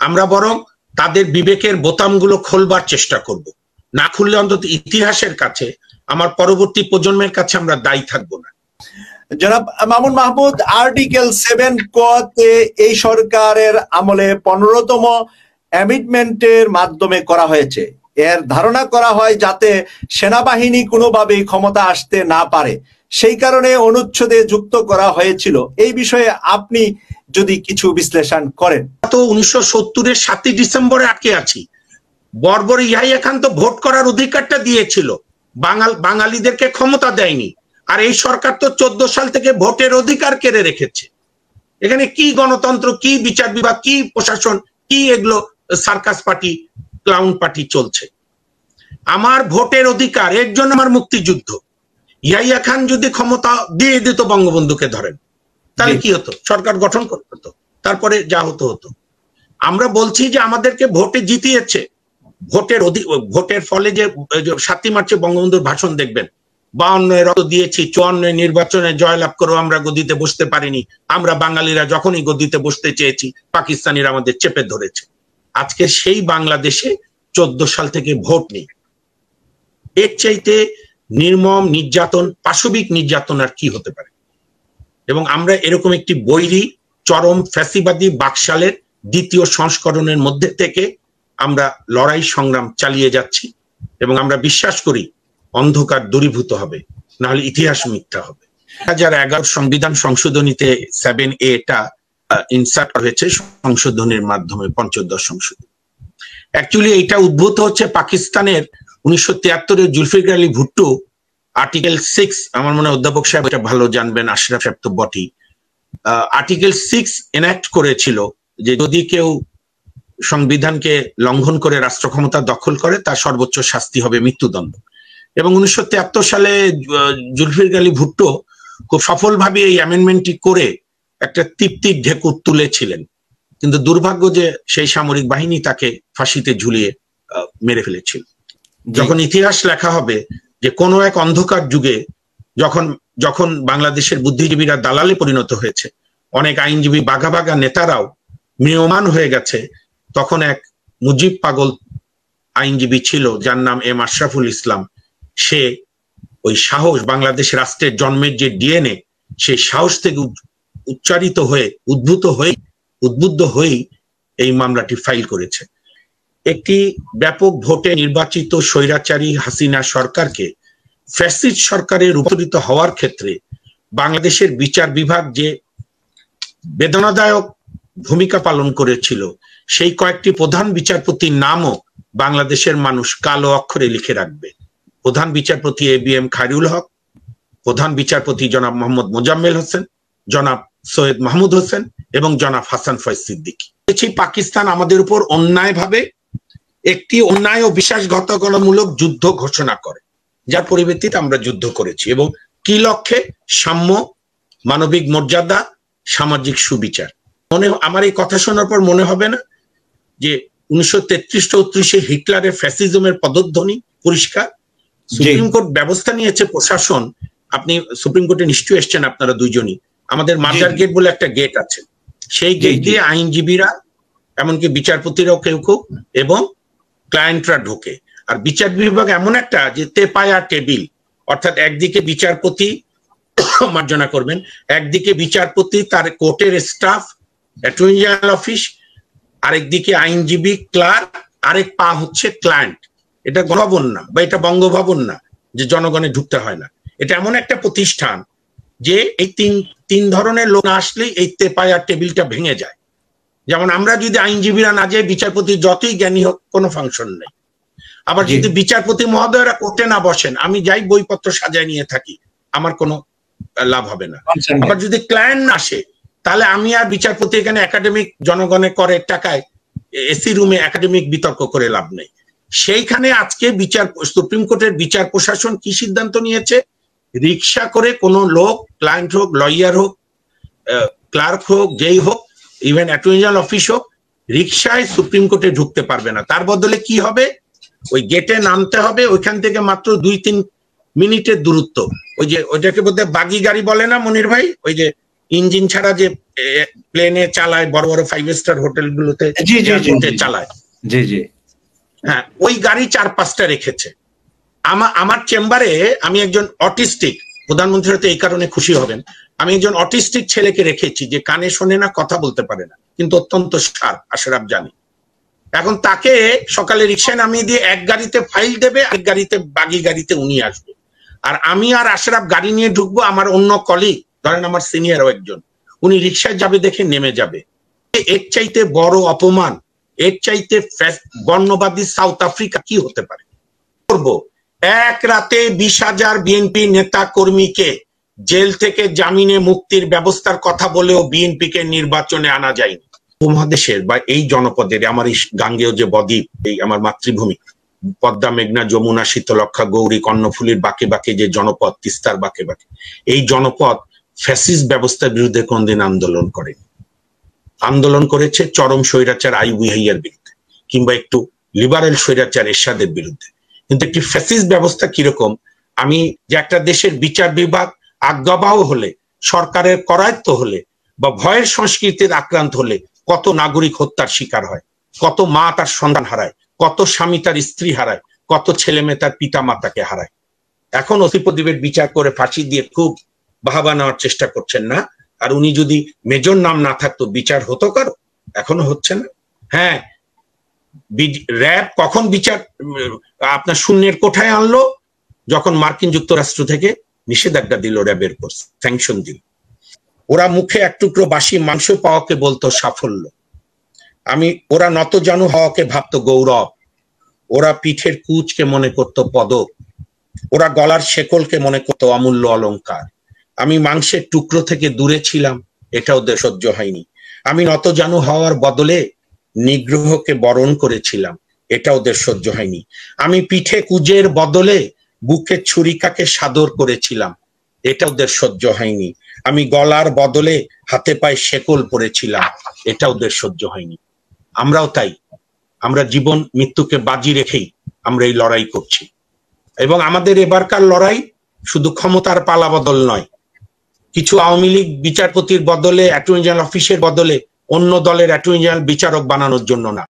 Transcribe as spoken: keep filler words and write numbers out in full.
আমরা বরং তাদের বিবেকের বোতামগুলো খোলবার চেষ্টা করব। না খুললে অন্তত ইতিহাসের কাছে, আমার পরবর্তী প্রজন্মের কাছে আমরা দায়ী থাকবো না। জনাব মামুন মাহমুদ, আর্টিকেল সেভেন কতে এই সরকারের আমলে পনেরোতম অ্যামেন্ডমেন্টের মাধ্যমে করা হয়েছে। এর ধারণা করা হয় যাতে সেনাবাহিনী কোনোভাবেই ক্ষমতা আসতে না পারে, সেই কারণে অনুচ্ছেদে যুক্ত করা হয়েছিল। এই বিষয়ে আপনি যদি কিছু বিশ্লেষণ করেন। তো উনিশশো সত্তরের সাতই ডিসেম্বরে আটকে আছি। বর্বর ইয়াহিয়া খান তো ভোট করার অধিকারটা দিয়েছিল, বাঙাল বাঙালিদেরকে ক্ষমতা দেয়নি। আর এই সরকার তো চোদ্দ সাল থেকে ভোটের অধিকার কেড়ে রেখেছে। এখানে কি গণতন্ত্র, কি বিচার বিভাগ, কি প্রশাসন, কি এগুলো সার্কাস পার্টি, ক্লাউন পার্টি চলছে? আমার ভোটের অধিকার, এর জন্য আমার মুক্তিযুদ্ধ। ইয়াহিয়া খান যদি ক্ষমতা দিয়ে দিত বঙ্গবন্ধুকে ধরেন, তাহলে কি হতো? সরকার গঠন করতে হতো, তারপরে যা হতো হতো। আমরা বলছি যে আমাদেরকে ভোটে জিতিয়েছে। ভোটের ভোটের ফলে যে সাতই মার্চে বঙ্গবন্ধুর ভাষণ দেখবেন, বাউন্ন রক্ত দিয়েছি, চুয়ান্ন নির্বাচনে জয়লাভ করেও আমরা গদিতে বসতে পারিনি। আমরা বাঙালিরা যখনই গদিতে বসতে চেয়েছি, পাকিস্তানিরা আমাদের চেপে ধরেছে। আজকে সেই বাংলাদেশে চোদ্দ সাল থেকে ভোট নেই। এর চাইতে নির্মম নির্যাতন, পাশবিক নির্যাতন আর কি হতে পারে? এবং আমরা এরকম একটি বৈরী চরম ফ্যাসিবাদী বাকশালের দ্বিতীয় সংস্করণের মধ্যে থেকে আমরা লড়াই সংগ্রাম চালিয়ে যাচ্ছি, এবং আমরা বিশ্বাস করি অন্ধকার দূরীভূত হবে, নাহলে ইতিহাস মিথ্যা হবে। দুই হাজার এগারো সংবিধান সংশোধনীতে সেভেন এটা ইনসার্ট হয়েছে সংশোধনের মাধ্যমে, পঞ্চদশ সংশোধনী। অ্যাকচুয়ালি এটা উদ্ভূত হচ্ছে পাকিস্তানের উনিশশো তিয়াত্তরে জুলফিকার আলী ভুট্টো আর্টিকেল সিক্স, আমার মনে হয় অধ্যাপক সাহেব এটা ভালো জানবেন, আশরাফ সাহেব তো বটেই, আর্টিকেল সিক্স এনাক্ট করেছিল যে যদি কেউ সংবিধানকে লঙ্ঘন করে রাষ্ট্র ক্ষমতা দখল করে, তার সর্বোচ্চ শাস্তি হবে মৃত্যুদণ্ড। এবং উনিশশো তিয়াত্তর সালে জুলফিকার আলী ভুট্টো খুব সফলভাবে এই অ্যামেন্ডমেন্টটি করে একটা তৃপ্তির ঢেকুর তুলেছিলেন। কিন্তু দুর্ভাগ্য যে সেই সামরিক বাহিনী তাকে ফাঁসিতে ঝুলিয়ে মেরে ফেলেছিল। যখন ইতিহাস লেখা হবে যে কোনো এক অন্ধকার যুগে যখন যখন বাংলাদেশের বুদ্ধিজীবীরা দালালে পরিণত হয়েছে, অনেক আইনজীবী বাঘা বাঘা নেতারাও ম্রিয়মান হয়ে গেছে, তখন এক মুজিব পাগল আইনজীবী ছিল যার নাম এম আশরাফুল ইসলাম। সে ওই সাহস, বাংলাদেশ রাষ্ট্রের জন্মের যে ডিএনএ, সেই সাহস থেকে উচ্চারিত হয়ে উদ্ভূত হয়ে উদ্বুদ্ধ হয়েই এই মামলাটি ফাইল করেছে। একটি ব্যাপক ভোটে নির্বাচিত স্বৈরাচারী হাসিনা সরকারকে ফ্যাসিস্ট সরকারে রূপান্তরিত হওয়ার ক্ষেত্রে বাংলাদেশের বিচার বিভাগ যে বেদনাদায়ক ভূমিকা পালন করেছিল, সেই কয়েকটি প্রধান বিচারপতির নামও বাংলাদেশের মানুষ কালো অক্ষরে লিখে রাখবে। প্রধান বিচারপতি A B M Khairul Haque, প্রধান বিচারপতি জনাব মোহাম্মদ মোজাম্মেল হোসেন, জনাব সৈয়দ মাহমুদ হোসেন এবং জনাব হাসান ফয়েজ সিদ্দিকী। পাকিস্তান আমাদের উপর অন্যায়ভাবে একটি অন্যায় ও বিশ্বাসঘাতকতামূলক যুদ্ধ ঘোষণা করে, যার পরিপ্রেক্ষিতে আমরা যুদ্ধ করেছি। এবং কি লক্ষ্যে? সাম্য, মানবিক মর্যাদা, সামাজিক সুবিচার। মনে আমার এই কথা শোনার পর মনে হবে না যে উনিশশো তেত্রিশ চৌত্রিশে হিটলারের ফ্যাসিজমের পদধ্বনি পরিষ্কার? সুপ্রিম কোর্ট ব্যবস্থা নিয়েছে, প্রশাসন। আপনি সুপ্রিম কোর্টে নিশ্চয়ই এসছেন আপনারা দুইজনই। আমাদের মাজার গেট বলে একটা গেট আছে, সেই গেট দিয়ে আইনজীবীরা, এমনকি বিচারপতিরাও কেউ কেউ এবং ক্লায়েন্টরা ঢোকে। আর বিচার বিভাগ এমন একটা যে তেপায়া টেবিল, অর্থাৎ একদিকে বিচারপতি মার্জনা করবেন, একদিকে বিচারপতি, তার কোর্টের স্টাফ, অ্যাটর্নি জেনারেল অফিস, আরেকদিকে আইনজীবী, ক্লার্ক, আরেক পা হচ্ছে ক্লায়েন্ট। এটা গণভবন না, বা এটা বঙ্গভবন না যে জনগণে ঢুকতে হয় না। এটা এমন একটা প্রতিষ্ঠান যে এই তিন তিন ধরনের লোক না আসলেই এই তেপায়া টেবিলটা ভেঙে যায়। যেমন আমরা যদি আইনজীবীরা না যাই, বিচারপতি যতই জ্ঞানী হোক, কোনো ফাংশন নেই। আবার যদি বিচারপতি মহোদয়রা কোর্টে না বসেন, আমি যাই বইপত্র সাজায় নিয়ে থাকি, আমার কোনো লাভ হবে না। আবার যদি ক্লায়েন্ট না আসে, তাহলে আমি আর বিচারপতি এখানে একাডেমিক জনগণের করের টাকায় এসি রুমে একাডেমিক বিতর্ক করে লাভ নেই। সেইখানে আজকে বিচার সুপ্রিম কোর্টের বিচার প্রশাসন কি সিদ্ধান্ত নিয়েছে? রিক্সা করে কোনো লোক, ক্লায়েন্ট হোক, লয়ার হোক, ক্লার্ক হোক, যেই হোক, ইভেন অ্যাটর্নি জেনারেল অফিস হোক, রিক্সায় সুপ্রিম কোর্টে ঢুকতে পারবে না। তার বদলে কি হবে? ওই গেটে নামতে হবে, ওইখান থেকে মাত্র দুই তিন মিনিটের দূরত্ব। ওই যে ওইটাকে বোধহয় বাগি গাড়ি বলে না মনির ভাই, ওই যে ইঞ্জিন ছাড়া যে প্লেনে চালায়, বড় বড় ফাইভ স্টার হোটেলগুলোতে চালায়, জি জি হ্যাঁ, ওই গাড়ি চার পাঁচটা রেখেছে। আমার আমার চেম্বারে আমি একজন অটিস্টিক, প্রধানমন্ত্রী হয়তো এই কারণে খুশি হবেন, আমি একজন অটিস্টিক ছেলেকে রেখেছি যে কানে শোনে না, কথা বলতে পারে না, কিন্তু অত্যন্ত শার্প, আশরাফ জানি। এখন তাকে সকালে রিক্সায় নামিয়ে দিয়ে এক গাড়িতে ফাইল দেবে, এক গাড়িতে বাগি গাড়িতে উনি আসবে, আর আমি আর আশরাফ গাড়ি নিয়ে ঢুকবো, আমার অন্য কলিগ, ধরেন আমার সিনিয়রও একজন, উনি রিক্সায় যাবে দেখে নেমে যাবে। এর চাইতে বড় অপমান, এর চাইতে বর্ণবাদী সাউথ আফ্রিকা কি হতে পারে? করবো এক রাতে বিশ হাজার বিএনপি নেতা কর্মীকে জেল থেকে জামিনে মুক্তির ব্যবস্থার কথা বলেও বিএনপি কে নির্বাচনে আনা যায়নি। উপমহাদেশের বা এই জনপদের, আমার এই গাঙ্গেয় যে বদ্বীপ, এই আমার মাতৃভূমি, পদ্মা, মেঘনা, যমুনা, শীতলক্ষা, গৌরী, কর্ণফুলীর বাঁকে বাঁকে যে জনপদ, তিস্তার বাঁকে বাঁকে, এই জনপদ ফ্যাসিস্ট ব্যবস্থার বিরুদ্ধে কোনদিন আন্দোলন করেনি। আন্দোলন করেছে চরম স্বৈরাচার আইয়ুব ইয়াহিয়ার বিরুদ্ধে, কিংবা একটু লিবারেল স্বৈরাচার এরশাদের বিরুদ্ধে। কিন্তু একটি ফ্যাসিস্ট ব্যবস্থা কিরকম, আমি যে একটা দেশের বিচার বিভাগ আজ্ঞাবহ হলে, সরকারের করায়ত্ত হলে বা ভয়ের সংস্কৃতির আক্রান্ত হলে কত নাগরিক হত্যার শিকার হয়, কত মা তার সন্তান হারায়, কত স্বামী তার স্ত্রী হারায়, কত ছেলে মেয়ে তার পিতা মাতাকে হারায়। এখন অতিপ্রদীপের বিচার করে ফাঁসি দিয়ে খুব বাহাবা নেওয়ার চেষ্টা করছেন না, আর উনি যদি মেজর নাম না থাকতো বিচার হতো কারো? এখনো হচ্ছে না। হ্যাঁ, র্যাব কখন বিচার আপনার শূন্যের কোঠায় আনলো? যখন মার্কিন যুক্তরাষ্ট্র থেকে নিষেধাজ্ঞা দিল, র্যাবের উপর স্যাংশন দিল। ওরা মুখে এক টুকরো বাসি মাংস পাওয়াকে বলতো সাফল্য, আমি ওরা নতজানু হওয়াকে ভাবতো গৌরব, ওরা পিঠের কুচকে মনে করতো পদক, ওরা গলার শেকলকে মনে করতো অমূল্য অলংকার। আমি মাংসের টুকরো থেকে দূরে ছিলাম, এটা ওদের সহ্য হয়নি। আমি নতজানু হওয়ার বদলে নিগ্রহকে বরণ করেছিলাম, এটা ওদের সহ্য হয়নি। আমি পিঠে কুজের বদলে বুকে ছুরিকাকে সাদর করেছিলাম, এটা ওদের সহ্য হয়নি। আমি গলার বদলে হাতে পায়ে শেকল পরেছিলাম, এটা ওদের সহ্য হয়নি। আমরাও তাই, আমরা জীবন মৃত্যুকে বাজি রেখেই আমরা এই লড়াই করছি। এবং আমাদের এবারকার লড়াই শুধু ক্ষমতার পালা বদল নয়, কিছু আওয়ামী লীগ বিচারপতির বদলে, অ্যাটর্নি জেনারেল অফিসের বদলে অন্য দলের অ্যাটর্নি জেনারেল বিচারক বানানোর জন্য না।